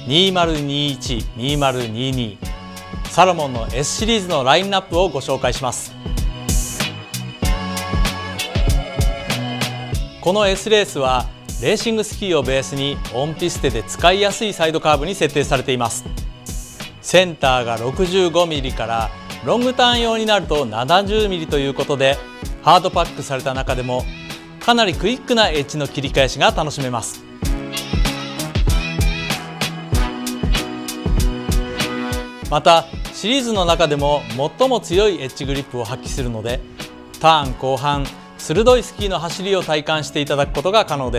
2021、2022サロモンの S シリーズのラインナップをご紹介します。この S レースはレーシングスキーをベースにオンピステで使いやすいサイドカーブに設定されています。センターが 65mm からロングターン用になると 70mm ということで、ハードパックされた中でもかなりクイックなエッジの切り返しが楽しめます。またシリーズの中でも最も強いエッジグリップを発揮するので、ターン後半鋭いスキーの走りを体感していただくことが可能です。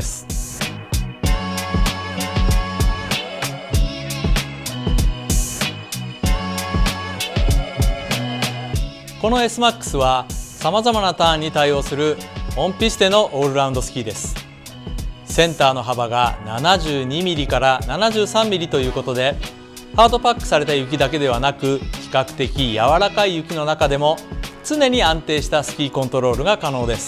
この SMAX はさまざまなターンに対応するオンピステのオールラウンドスキーです。センターの幅が 72mm から 73mm ということで、ハードパックされた雪だけではなく、比較的柔らかい雪の中でも常に安定したスキーコントロールが可能です。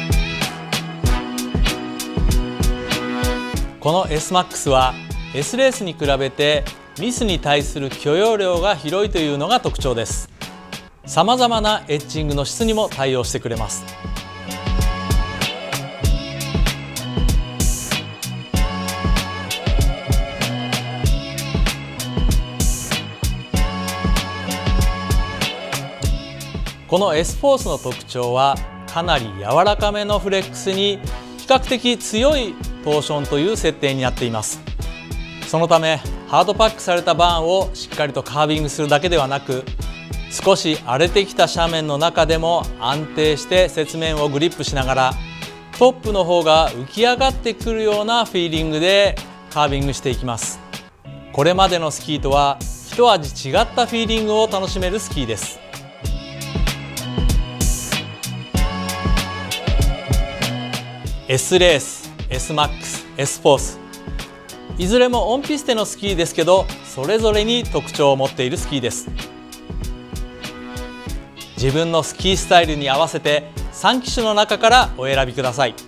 この SMAX は S レースに比べてミスに対する許容量が広いというのが特徴です。さまざまなエッジングの質にも対応してくれます。この S フォースの特徴は、かなり柔らかめのフレックスに比較的強いトーションという設定になっています。そのためハードパックされたバーンをしっかりとカービングするだけではなく、少し荒れてきた斜面の中でも安定して雪面をグリップしながら、トップの方が浮き上がってくるようなフィーリングでカービングしていきます。これまでのスキーとは一味違ったフィーリングを楽しめるスキーです。S レース、SMAX、S フォース、いずれもオンピステのスキーですけど、それぞれに特徴を持っているスキーです。自分のスキースタイルに合わせて3機種の中からお選びください。